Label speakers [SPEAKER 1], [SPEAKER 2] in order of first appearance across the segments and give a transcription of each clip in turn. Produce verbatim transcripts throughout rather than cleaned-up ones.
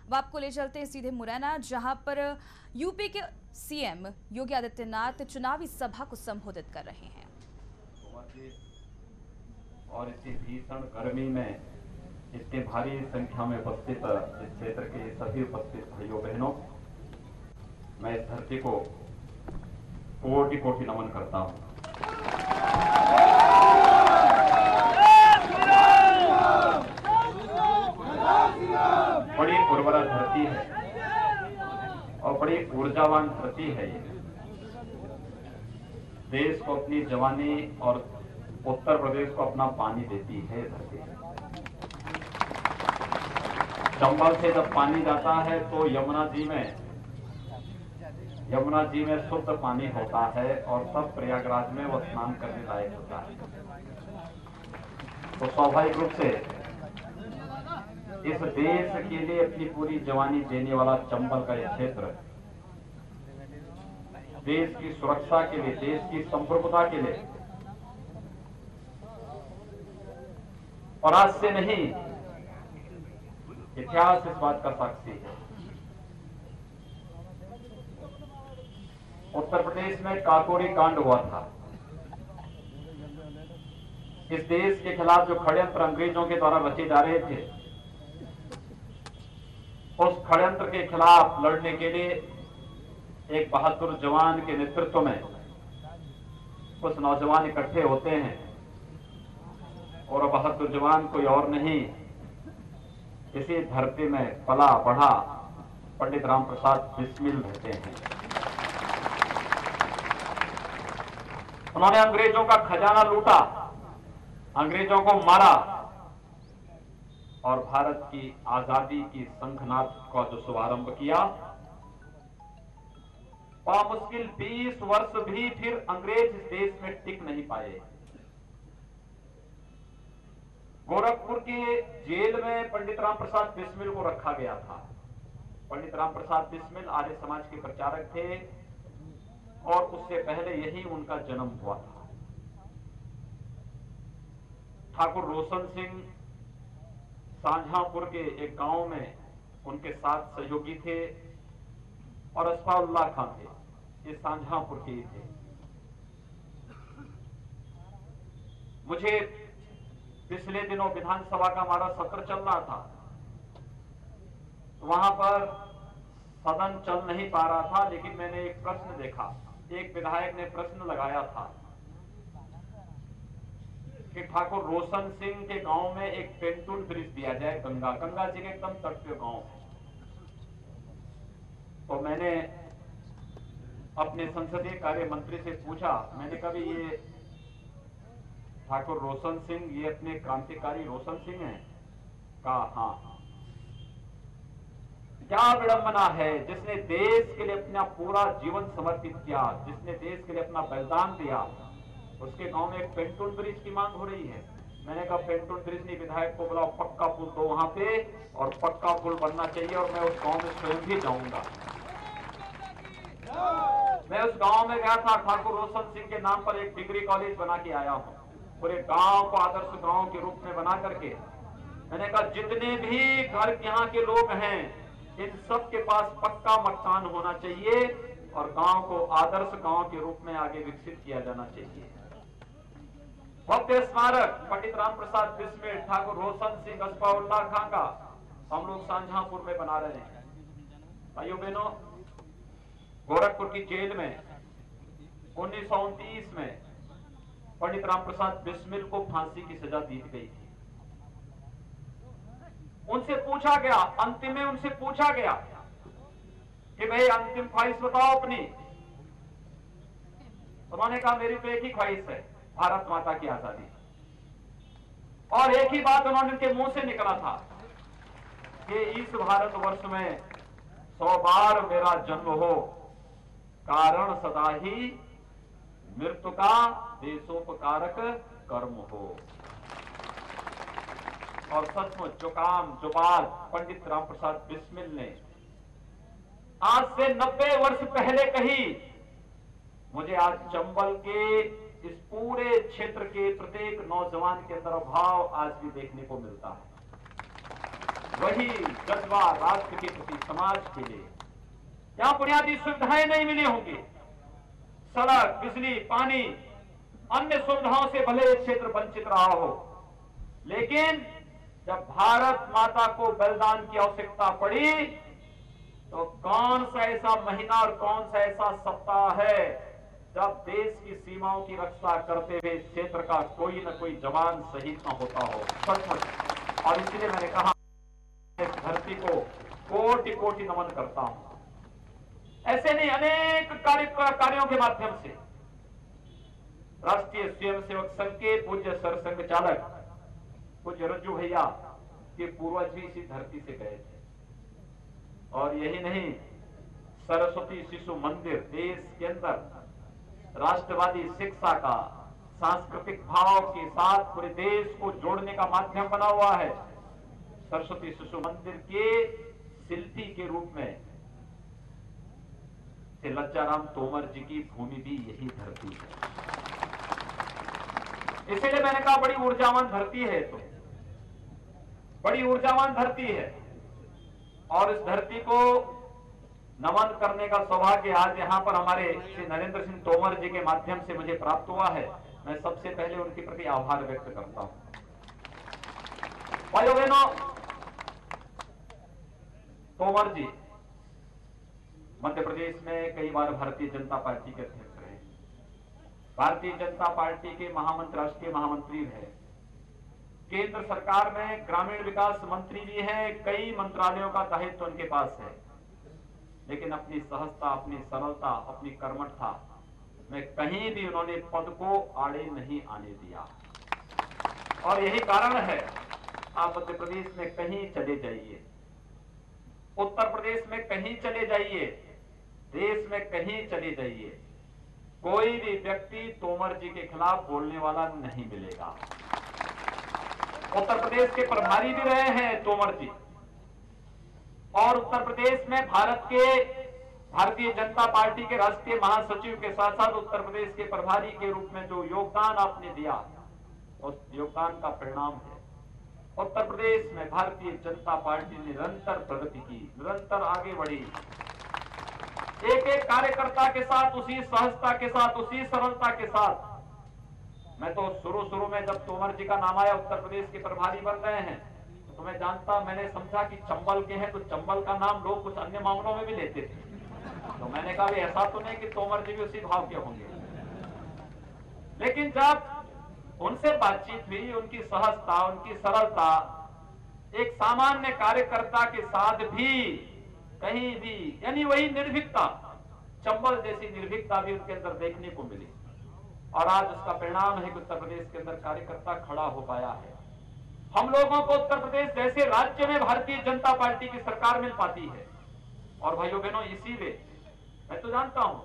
[SPEAKER 1] अब आपको ले चलते हैं सीधे मुरैना, जहां पर यूपी के सीएम योगी आदित्यनाथ चुनावी सभा को संबोधित कर रहे हैं।
[SPEAKER 2] और इतनी भीषण गर्मी में इतनी भारी संख्या में उपस्थित इस क्षेत्र के सभी उपस्थित भाइयों बहनों, मैं इस धरती को कोटि कोटि नमन करता हूं। बड़ी उर्वरा धरती है और बड़ी ऊर्जावान धरती है ये। देश को अपनी जवानी और उत्तर प्रदेश को अपना पानी देती है धरती। चंबल से जब पानी जाता है तो यमुना जी में यमुना जी में शुद्ध पानी होता है और तब प्रयागराज में वो स्नान करने लायक होता है। तो स्वाभाविक रूप से इस देश के लिए अपनी पूरी जवानी देने वाला चंबल का यह क्षेत्र देश की सुरक्षा के लिए, देश की संप्रभुता के लिए, और आज से नहीं, इतिहास इस बात का साक्षी है। उत्तर प्रदेश में काकोरी कांड हुआ था। इस देश के खिलाफ जो षड्यंत्र अंग्रेजों के द्वारा रचे जा रहे थे, उस षड्यंत्र के खिलाफ लड़ने के लिए एक बहादुर जवान के नेतृत्व में कुछ नौजवान इकट्ठे होते हैं और बहादुर जवान कोई और नहीं, इसी धरती में पला बढ़ा पंडित राम प्रसाद बिस्मिल रहते हैं। उन्होंने अंग्रेजों का खजाना लूटा, अंग्रेजों को मारा और भारत की आजादी की शंखनाद का जो शुभारंभ किया, और मुश्किल बीस वर्ष भी फिर अंग्रेज इस देश में टिक नहीं पाए। गोरखपुर के जेल में पंडित राम प्रसाद बिस्मिल को रखा गया था। पंडित राम प्रसाद बिस्मिल आर्य समाज के प्रचारक थे और उससे पहले यही उनका जन्म हुआ था। ठाकुर रोशन सिंह सांझापुर के एक गांव में उनके साथ सहयोगी थे और असफाउल्लाह खां थे, ये सांझापुर के ही थे। मुझे पिछले दिनों विधानसभा का हमारा सत्र चल रहा था, वहां पर सदन चल नहीं पा रहा था, लेकिन मैंने एक प्रश्न देखा। एक विधायक ने प्रश्न लगाया था कि ठाकुर रोशन सिंह के गांव में एक पेंटून ब्रिज दिया जाए, गंगा गंगा जी के एकदम तट पे गांव है। तो मैंने अपने संसदीय कार्य मंत्री से पूछा, मैंने कभी ये ठाकुर रोशन सिंह ये अपने क्रांतिकारी रोशन सिंह हैं? कहा हाँ। क्या विडंबना है, जिसने देश के लिए अपना पूरा जीवन समर्पित किया, जिसने देश के लिए अपना बलिदान दिया, उसके गांव में एक पेंटून ब्रिज की मांग हो रही है। मैंने कहा पेंटून ब्रिज नहीं, विधायक को बुलाओ, पक्का पुल दो वहां पे, और पक्का पुल बनना चाहिए और मैं उस गांव में स्वयं भी जाऊंगा। मैं उस गांव में गया था, ठाकुर रोशन सिंह के नाम पर एक डिग्री कॉलेज बना के आया हूं, पूरे गांव को आदर्श गांव के रूप में बना करके। मैंने कहा जितने भी घर यहाँ के लोग हैं, इन सब के पास पक्का मकान होना चाहिए और गांव को आदर्श गांव के रूप में आगे विकसित किया जाना चाहिए। भव्य स्मारक पंडित राम प्रसाद बिस्मिल, ठाकुर रोशन सिंह, असफाउल्लाह खां का हम लोग सांझापुर में बना रहे हैं। भाइयों बहनों, गोरखपुर की जेल में उन्नीस सौ उनतीस में पंडित राम प्रसाद बिस्मिल को फांसी की सजा दी गई थी। उनसे पूछा गया, अंतिम में उनसे पूछा गया कि भाई अंतिम ख्वाहिश बताओ अपनी। उन्होंने कहा मेरी तो एक ही ख्वाहिश है, भारत माता की आजादी। और एक ही बात उन्होंने उनके मुंह से निकला था कि इस भारतवर्ष में सौ बार मेरा जन्म हो, कारण सदा ही मृत्यु का देशोपकारक कर्म हो। और सचमुच जो काम जो बात पंडित राम प्रसाद बिस्मिल ने आज से नब्बे वर्ष पहले कही, मुझे आज चंबल के इस पूरे क्षेत्र के प्रत्येक नौजवान के अंदर भाव आज भी देखने को मिलता है। वही जज्बा राष्ट्र के प्रति, समाज के लिए। यहाँ बुनियादी सुविधाएं नहीं मिली होंगी, सड़क, बिजली, पानी, अन्य सुविधाओं से भले ये क्षेत्र वंचित रहा हो, लेकिन जब भारत माता को बलिदान की आवश्यकता पड़ी तो कौन सा ऐसा महीना और कौन सा ऐसा सप्ताह है जब देश की सीमाओं की रक्षा करते हुए इस क्षेत्र का कोई न कोई जवान शहीद न होता हो, सचमुच। और इसलिए मैंने कहा इस धरती को कोटि कोटि नमन करता हूं। ऐसे नहीं, अनेक कार्य कार्यों के माध्यम से राष्ट्रीय स्वयंसेवक संघ के पूज्य सरसंघ चालक पूज्य रज्जू भैया के पूर्वज भी इसी धरती से गए थे। और यही नहीं, सरस्वती शिशु मंदिर देश के अंदर राष्ट्रवादी शिक्षा का, सांस्कृतिक भाव के साथ पूरे देश को जोड़ने का माध्यम बना हुआ है। सरस्वती शिशु मंदिर के शिल्पी के रूप में लज्जाराम तोमर जी की भूमि भी यही धरती है। इसीलिए मैंने कहा बड़ी ऊर्जावान धरती है, तो बड़ी ऊर्जावान धरती है। और इस धरती को नमन करने का सौभाग्य आज यहाँ पर हमारे श्री नरेंद्र सिंह तोमर जी के माध्यम से मुझे प्राप्त हुआ है। मैं सबसे पहले उनके प्रति आभार व्यक्त करता हूं। भाइयों बहनों, तोमर जी मध्य प्रदेश में कई बार भारतीय जनता पार्टी के अध्यक्ष रहे, भारतीय जनता पार्टी के महामंत्री, राष्ट्रीय महामंत्री रहे, केंद्र सरकार में ग्रामीण विकास मंत्री भी हैं, कई मंत्रालयों का दायित्व उनके पास है। लेकिन अपनी सहजता, अपनी सरलता, अपनी कर्मठता में कहीं भी उन्होंने पद को आड़े नहीं आने दिया। और यही कारण है, आप मध्य प्रदेश में कहीं चले जाइए, उत्तर प्रदेश में कहीं चले जाइए, देश में कहीं चले जाइए, कोई भी व्यक्ति तोमर जी के खिलाफ बोलने वाला नहीं मिलेगा। उत्तर प्रदेश के प्रभारी भी रहे हैं तोमर जी, और उत्तर प्रदेश में भारत के भारतीय जनता पार्टी के राष्ट्रीय महासचिव के साथ साथ उत्तर प्रदेश के प्रभारी के रूप में जो योगदान आपने दिया, उस योगदान का परिणाम है उत्तर प्रदेश में भारतीय जनता पार्टी ने निरंतर प्रगति की, निरंतर आगे बढ़ी। एक एक कार्यकर्ता के साथ, उसी सहजता के साथ, उसी सरलता के साथ। मैं तो शुरू शुरू में जब तोमर जी का नाम आया उत्तर प्रदेश के प्रभारी बन गए हैं, तो मैं जानता, मैंने समझा कि चंबल के हैं, तो चंबल का नाम लोग कुछ अन्य मामलों में भी लेते थे। तो मैंने कहा ऐसा तो नहीं कि तोमर जी भी उसी भाव के होंगे। लेकिन जब उनसे बातचीत हुई, उनकी सहजता, उनकी सरलता, एक सामान्य कार्यकर्ता के साथ भी कहीं भी, यानी वही निर्भीकता, चंबल जैसी निर्भीकता भी उनके अंदर देखने को मिली। और आज उसका परिणाम है कि उत्तर प्रदेश के अंदर कार्यकर्ता खड़ा हो पाया है। हम लोगों को उत्तर प्रदेश जैसे राज्य में भारतीय जनता पार्टी की सरकार मिल पाती है। और भाइयों बहनों, इसीलिए मैं तो जानता हूं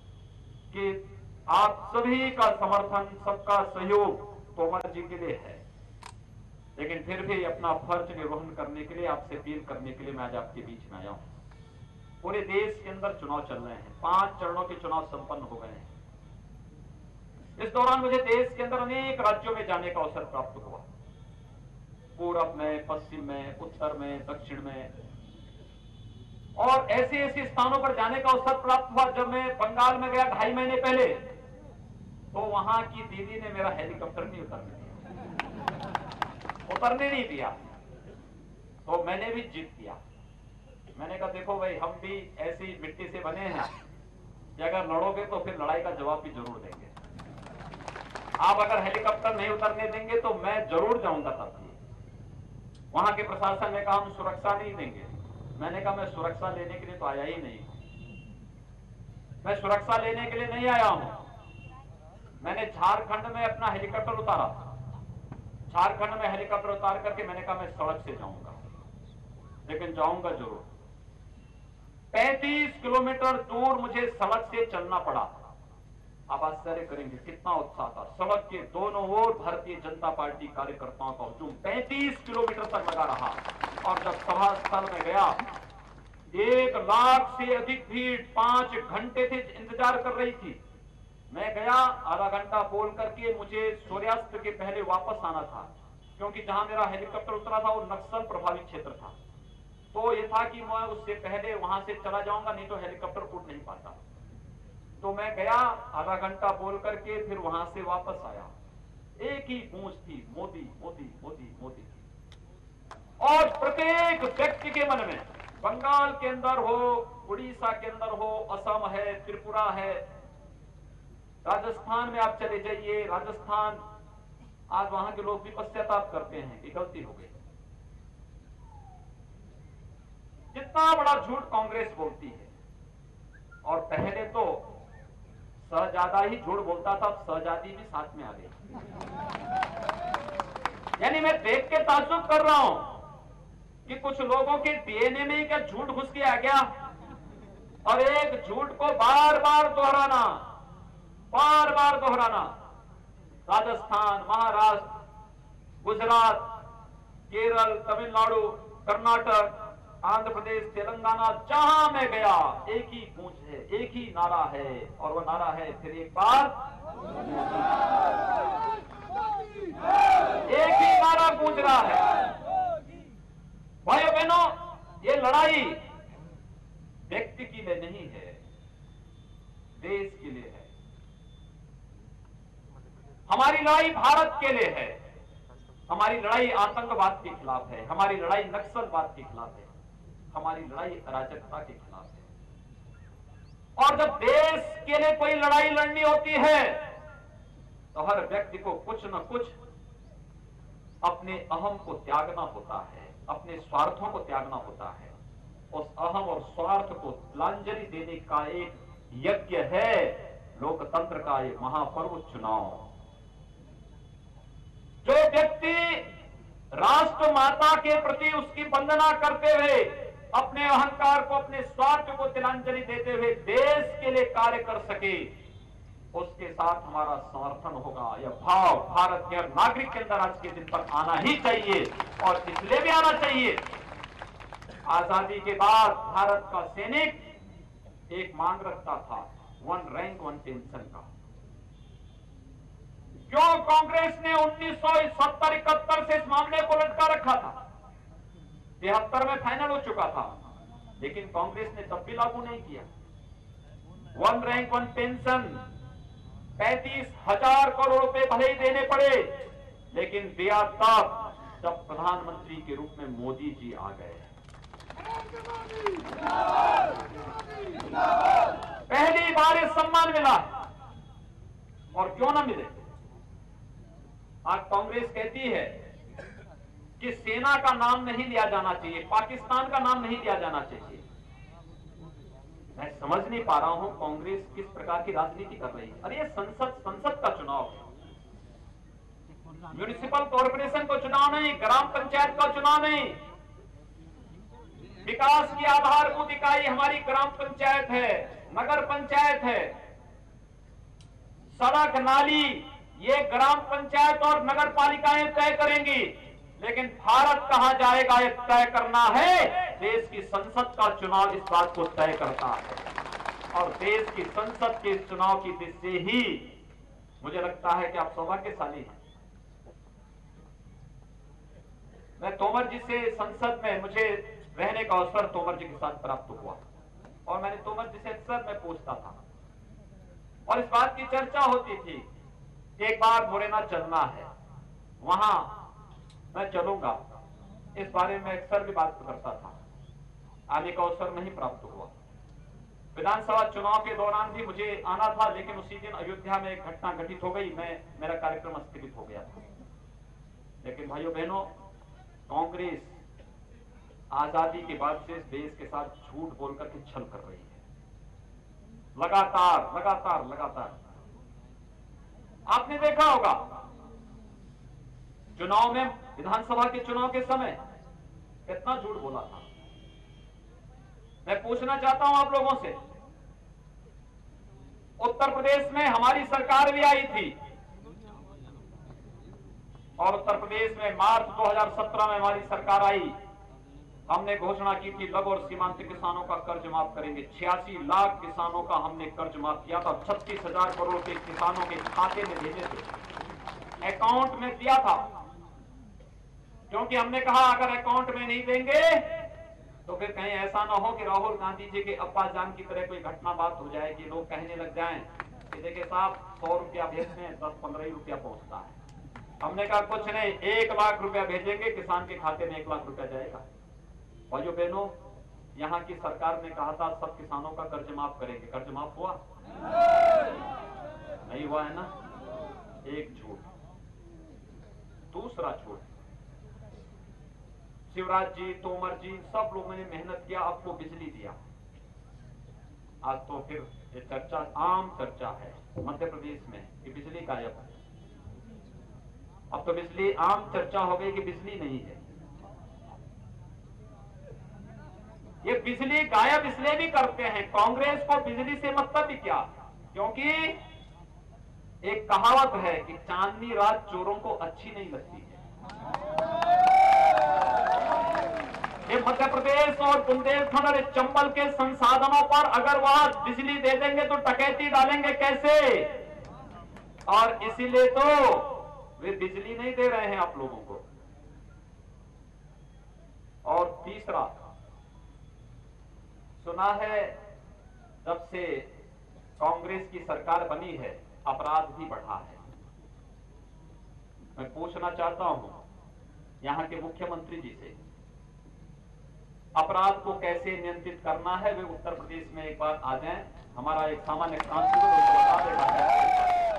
[SPEAKER 2] कि आप सभी का समर्थन, सबका सहयोग तोमर जी के लिए है, लेकिन फिर भी अपना फर्ज निर्वहन करने के लिए, आपसे अपील करने के लिए मैं आज आपके बीच में आया हूं। पूरे देश के अंदर चुनाव चल रहे हैं, पांच चरणों के चुनाव संपन्न हो गए हैं। इस दौरान मुझे देश के अंदर अनेक राज्यों में जाने का अवसर प्राप्त हुआ, पूरब में, पश्चिम में, उत्तर में, दक्षिण में, और ऐसे ऐसे स्थानों पर जाने का अवसर प्राप्त हुआ। जब मैं बंगाल में गया ढाई महीने पहले, तो वहां की दीदी ने मेरा हेलीकॉप्टर नहीं उतरने दिया, उतरने नहीं दिया, तो मैंने भी जीत दिया। मैंने कहा देखो भाई, हम भी ऐसी मिट्टी से बने हैं कि अगर लड़ोगे तो फिर लड़ाई का जवाब भी जरूर देंगे। आप अगर हेलीकॉप्टर नहीं उतरने देंगे तो मैं जरूर जाऊंगा साथी। वहां के प्रशासन ने कहा हम सुरक्षा नहीं देंगे। मैंने कहा मैं सुरक्षा लेने के लिए तो आया ही नहीं, मैं सुरक्षा लेने के लिए नहीं आया हूं। मैंने झारखंड में अपना हेलीकॉप्टर उतारा, झारखंड में हेलीकॉप्टर उतार करके मैंने कहा मैं सड़क से जाऊंगा, लेकिन जाऊंगा जरूर। पैंतीस किलोमीटर दूर मुझे सड़क से चलना पड़ा। आप आश्चर्य करेंगे कितना उत्साह था। सड़क के दोनों ओर भारतीय जनता पार्टी कार्यकर्ताओं का हुजूम पैंतीस किलोमीटर तक लगा रहा। और जब सभा स्थल में गया, एक लाख से अधिक भीड़ पांच घंटे से इंतजार कर रही थी। मैं गया, आधा घंटा बोल करके मुझे सूर्यास्त के पहले वापस आना था, क्योंकि जहां मेरा हेलीकॉप्टर उतरा था वो नक्सल प्रभावित क्षेत्र था। तो ये था कि मैं उससे पहले वहां से चला जाऊंगा, नहीं तो हेलीकॉप्टर उड़ नहीं पाता। तो मैं गया, आधा घंटा बोल करके फिर वहां से वापस आया। एक ही गूंज थी, मोदी मोदी मोदी मोदी। और प्रत्येक व्यक्ति के मन में, बंगाल के अंदर हो, उड़ीसा के अंदर हो, असम है, त्रिपुरा है, राजस्थान में आप चले जाइए, राजस्थान, आज वहां के लोग भी पश्चाताप करते हैं कि गलती हो गई। जितना बड़ा झूठ कांग्रेस बोलती है, और पहले तो शहजादा ही झूठ बोलता था, अब शहजादी भी साथ में आ गई। यानी मैं देख के ताज्जुब कर रहा हूं कि कुछ लोगों के डीएनए में क्या झूठ घुस के आ गया, और एक झूठ को बार बार दोहराना, बार बार दोहराना। राजस्थान, महाराष्ट्र, गुजरात, केरल, तमिलनाडु, कर्नाटक, आंध्र प्रदेश, तेलंगाना, जहां मैं गया एक ही गूंज है, एक ही नारा है, और वो नारा है फिर एक बार, एक ही नारा गूंज रहा है। भाइयों बहनों, ये लड़ाई व्यक्ति के लिए नहीं है, देश के लिए है। हमारी लड़ाई भारत के लिए है। हमारी लड़ाई आतंकवाद के खिलाफ है, हमारी लड़ाई नक्सलवाद के खिलाफ है, हमारी लड़ाई अराजकता के खिलाफ है। और जब देश के लिए कोई लड़ाई लड़नी होती है तो हर व्यक्ति को कुछ न कुछ अपने अहम को त्यागना होता है, अपने स्वार्थों को त्यागना होता है। उस अहम और स्वार्थ को तिलांजलि देने का एक यज्ञ है लोकतंत्र का एक महापर्व चुनाव। जो व्यक्ति राष्ट्र माता के प्रति उसकी वंदना करते हुए, अपने अहंकार को, अपने स्वार्थ को तिलांजलि देते हुए देश के लिए कार्य कर सके, उसके साथ हमारा समर्थन होगा। यह भाव भारत के हर नागरिक के अंदर आज के दिन पर आना ही चाहिए, और इसलिए भी आना चाहिए। आजादी के बाद भारत का सैनिक एक मांग रखता था, वन रैंक वन पेंशन का। क्यों कांग्रेस ने उन्नीस सौ सत्तर इकहत्तर से इस मामले को लटका रखा था? तिहत्तर में फाइनल हो चुका था, लेकिन कांग्रेस ने तब भी लागू नहीं किया। वन रैंक वन पेंशन पैंतीस हजार करोड़ रुपए भले ही देने पड़े, लेकिन दिया तब जब प्रधानमंत्री के रूप में मोदी जी आ गए। पहली बार ये सम्मान मिला, और क्यों ना मिले। आज कांग्रेस कहती है कि सेना का नाम नहीं लिया जाना चाहिए, पाकिस्तान का नाम नहीं लिया जाना चाहिए। मैं समझ नहीं पा रहा हूं कांग्रेस किस प्रकार की राजनीति कर रही है। अरे ये संसद संसद का चुनाव है, म्युनिसिपल कॉर्पोरेशन का चुनाव नहीं, ग्राम पंचायत का चुनाव नहीं। विकास की आधारभूत इकाई हमारी ग्राम पंचायत है, नगर पंचायत है। सड़क, नाली ये ग्राम पंचायत और नगर पालिकाएं तय करेंगी, लेकिन भारत कहां जाएगा ये तय करना है। देश की संसद का चुनाव इस बात को तय करता है, और देश की संसद के चुनाव की दिशा से ही मुझे लगता है कि आप सौभाग्यशाली हैं। मैं तोमर जी से संसद में मुझे रहने का अवसर तोमर जी के साथ प्राप्त हुआ, और मैंने तोमर जी से अक्सर मैं पूछता था, और इस बात की चर्चा होती थी कि एक बार मुरैना चलना है, वहां मैं चलूंगा। इस बारे में अक्सर भी बात करता था, आने का अवसर नहीं प्राप्त हुआ। विधानसभा चुनाव के दौरान भी मुझे आना था, लेकिन उसी दिन अयोध्या में एक घटना घटित हो गई, मैं मेरा कार्यक्रम स्थगित हो गया था। लेकिन भाइयों बहनों, कांग्रेस आजादी के बाद से इस देश के साथ झूठ बोलकर के छल कर रही है, लगातार लगातार लगातार। आपने देखा होगा चुनाव में, विधानसभा के चुनाव के समय कितना झूठ बोला था। मैं पूछना चाहता हूं आप लोगों से, उत्तर प्रदेश में हमारी सरकार भी आई थी, और उत्तर प्रदेश में मार्च दो हज़ार सत्रह में हमारी सरकार आई। हमने घोषणा की थी लघु और सीमांत किसानों का कर्ज माफ करेंगे। छियासी लाख किसानों का हमने कर्ज माफ किया था, छत्तीस हजार करोड़ के किसानों के खाते में भेजे थे, अकाउंट में दिया था। क्योंकि हमने कहा अगर अकाउंट में नहीं देंगे तो फिर कहीं ऐसा ना हो कि राहुल गांधी जी के अब्बा जान की तरह कोई घटना बात हो जाए कि लोग कहने लग जाएं कि देखिए साहब सौ रुपया भेजते हैं दस पंद्रह ही रुपया पहुंचता है। हमने कहा कुछ नहीं, एक लाख रुपया भेजेंगे, किसान के खाते में एक लाख रुपया जाएगा। भाइयों बहनों, यहाँ की सरकार ने कहा था सब किसानों का कर्ज माफ करेंगे, कर्ज माफ हुआ नहीं हुआ है ना। एक झूठ। दूसरा झूठ, शिवराज जी, तोमर जी, सब लोगों ने मेहनत किया, आपको बिजली दिया। आज तो फिर ये चर्चा, आम चर्चा है मध्य प्रदेश में कि बिजली गायब है। अब तो बिजली आम चर्चा हो गई कि बिजली नहीं है। ये बिजली गायब इसलिए भी करते हैं, कांग्रेस को बिजली से मतलब भी क्या, क्योंकि एक कहावत है कि चांदनी रात चोरों को अच्छी नहीं लगती है। ये मध्य प्रदेश और बुंदेलखंड और चंबल के संसाधनों पर अगर वह बिजली दे देंगे तो डकैती डालेंगे कैसे, और इसीलिए तो वे बिजली नहीं दे रहे हैं आप लोगों को। और तीसरा, सुना है जब से कांग्रेस की सरकार बनी है अपराध भी बढ़ा है। मैं पूछना चाहता हूं यहां के मुख्यमंत्री जी से, अपराध को कैसे नियंत्रित करना है वे उत्तर प्रदेश में एक बार आ जाएं। हमारा एक सामान्य कांस्टेबल उनको बता देगा।